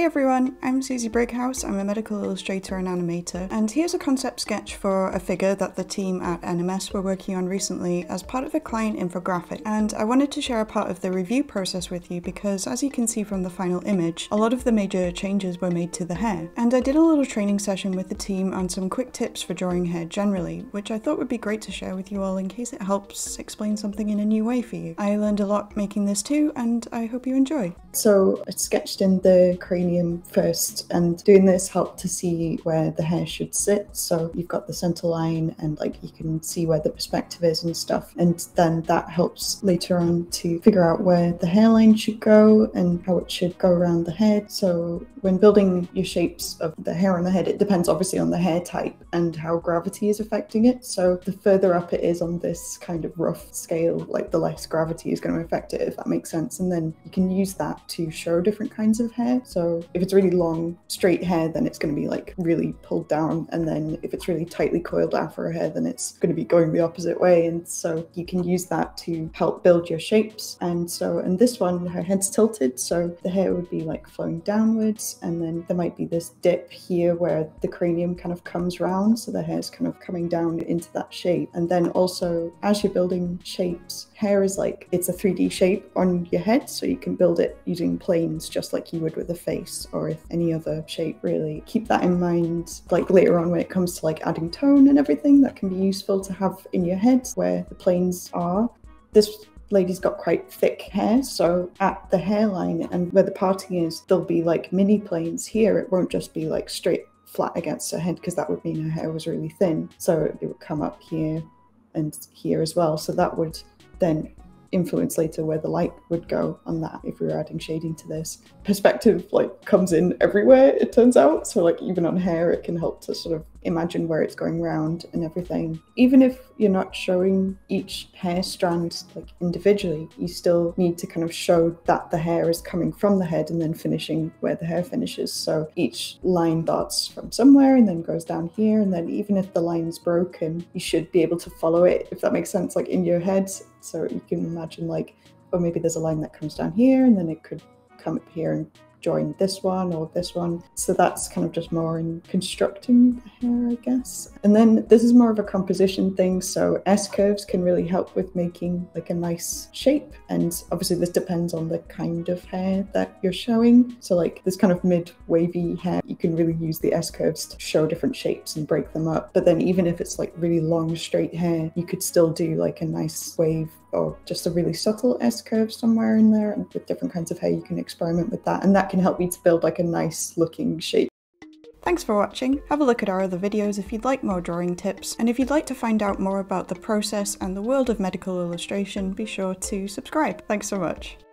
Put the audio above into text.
everyone, I'm Susie Brighouse. I'm a medical illustrator and animator, and here's a concept sketch for a figure that the team at NMS were working on recently as part of a client infographic. And I wanted to share a part of the review process with you because, as you can see from the final image, a lot of the major changes were made to the hair. And I did a little training session with the team on some quick tips for drawing hair generally, which I thought would be great to share with you all in case it helps explain something in a new way for you. I learned a lot making this too, and I hope you enjoy. So I sketched in the cranium first, and doing this helped to see where the hair should sit. So you've got the center line and you can see where the perspective is and stuff, and then that helps later on to figure out where the hairline should go and how it should go around the head. So when building your shapes of the hair on the head, it depends obviously on the hair type and how gravity is affecting it. So the further up it is on this kind of rough scale, the less gravity is going to affect it, if that makes sense. And then you can use that to show different kinds of hair. So if it's really long straight hair, then it's going to be really pulled down, and then if it's really tightly coiled afro hair, then it's going to be going the opposite way. And so you can use that to help build your shapes. And so in this one, her head's tilted, so the hair would be flowing downwards, and then there might be this dip here where the cranium kind of comes round, so the hair's kind of coming down into that shape. And then also, as you're building shapes, hair is it's a 3D shape on your head, so you can build it using planes just like you would with a face or any other shape, really. Keep that in mind later on when it comes to adding tone and everything. That can be useful to have in your head where the planes are. This lady's got quite thick hair, so at the hairline and where the parting is, there'll be mini planes here. It won't just be straight flat against her head, because that would mean her hair was really thin. So it would come up here and here as well, so that would then influence later where the light would go on that if we were adding shading to this. Perspective comes in everywhere, it turns out, so even on hair it can help to sort of imagine where it's going round and everything. Even if you're not showing each hair strand individually, you still need to kind of show that the hair is coming from the head and then finishing where the hair finishes. So each line starts from somewhere and then goes down here, and then even if the line's broken, you should be able to follow it, if that makes sense, in your head. So you can imagine oh, maybe there's a line that comes down here and then it could come up here and join this one or this one. So that's kind of just more in constructing the hair, I guess. And then this is more of a composition thing, so S-curves can really help with making a nice shape. And obviously this depends on the kind of hair that you're showing. So this kind of mid-wavy hair, you can really use the S-curves to show different shapes and break them up. But then even if it's really long straight hair, you could still do a nice wave or just a really subtle S-curve somewhere in there. And with different kinds of hair, you can experiment with that, and that can help you to build a nice looking shape. Thanks for watching. Have a look at our other videos if you'd like more drawing tips, and if you'd like to find out more about the process and the world of medical illustration, be sure to subscribe. Thanks so much.